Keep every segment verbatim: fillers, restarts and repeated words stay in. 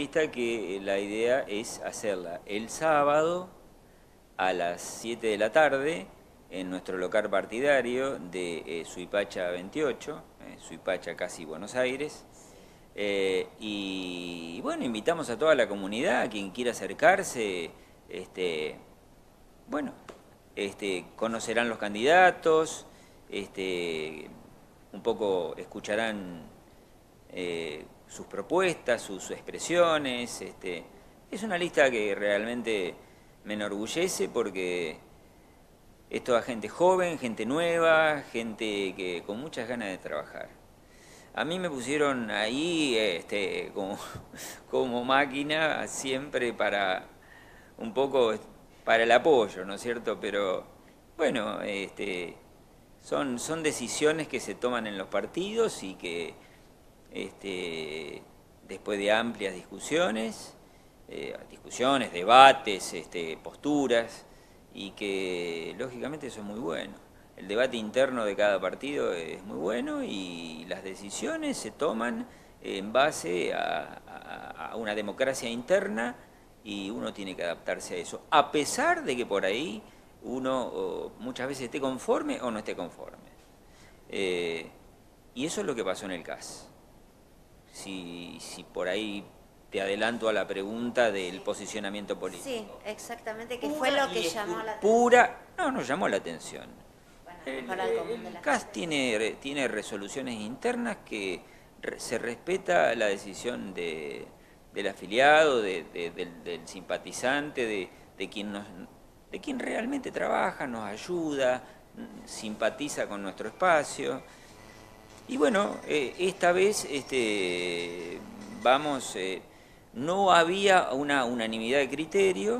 lista que la idea es hacerla el sábado a las siete de la tarde en nuestro local partidario de eh, Suipacha veintiocho, eh, Suipacha casi Buenos Aires. Eh, y bueno, invitamos a toda la comunidad, a quien quiera acercarse, este, bueno, este, conocerán los candidatos, este, un poco escucharán eh, sus propuestas, sus expresiones. Este, es una lista que realmente me enorgullece porque es toda gente joven, gente nueva, gente que con muchas ganas de trabajar. A mí me pusieron ahí este, como, como máquina siempre para un poco para el apoyo, ¿no es cierto? Pero bueno, este, son, son decisiones que se toman en los partidos y que este, después de amplias discusiones, eh, discusiones, debates, este, posturas, y que lógicamente eso es muy bueno. El debate interno de cada partido es muy bueno y las decisiones se toman en base a, a, a una democracia interna y uno tiene que adaptarse a eso, a pesar de que por ahí uno o, muchas veces esté conforme o no esté conforme. Eh, y eso es lo que pasó en el C A S. Si, si por ahí te adelanto a la pregunta del posicionamiento político. Sí, exactamente, que fue lo que llamó la atención. Pura, no, no llamó la atención. Bueno, El, el, el C A S tiene, tiene resoluciones internas que re, se respeta la decisión de, del afiliado, de, de, del, del simpatizante, de, de, quien nos, de quien realmente trabaja, nos ayuda, simpatiza con nuestro espacio. Y bueno, eh, esta vez este, vamos, eh, no había una unanimidad de criterio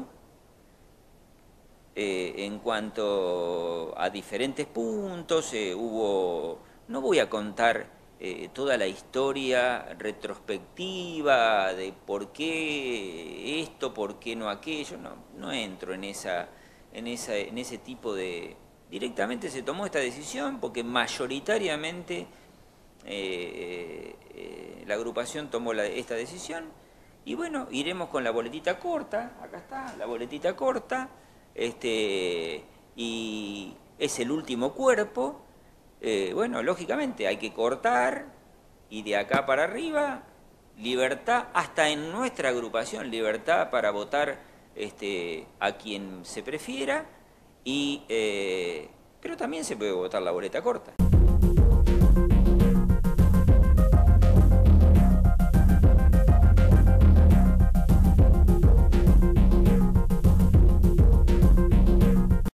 eh, en cuanto a diferentes puntos. Eh, hubo, no voy a contar eh, toda la historia retrospectiva de por qué esto, por qué no aquello, no, no entro en, esa, en, esa, en ese tipo de... Directamente se tomó esta decisión porque mayoritariamente Eh, eh, la agrupación tomó la, esta decisión y bueno, iremos con la boletita corta, acá está, la boletita corta, este, y es el último cuerpo. Eh, bueno, lógicamente hay que cortar y de acá para arriba, libertad, hasta en nuestra agrupación, libertad para votar este, a quien se prefiera, y, eh, pero también se puede votar la boleta corta.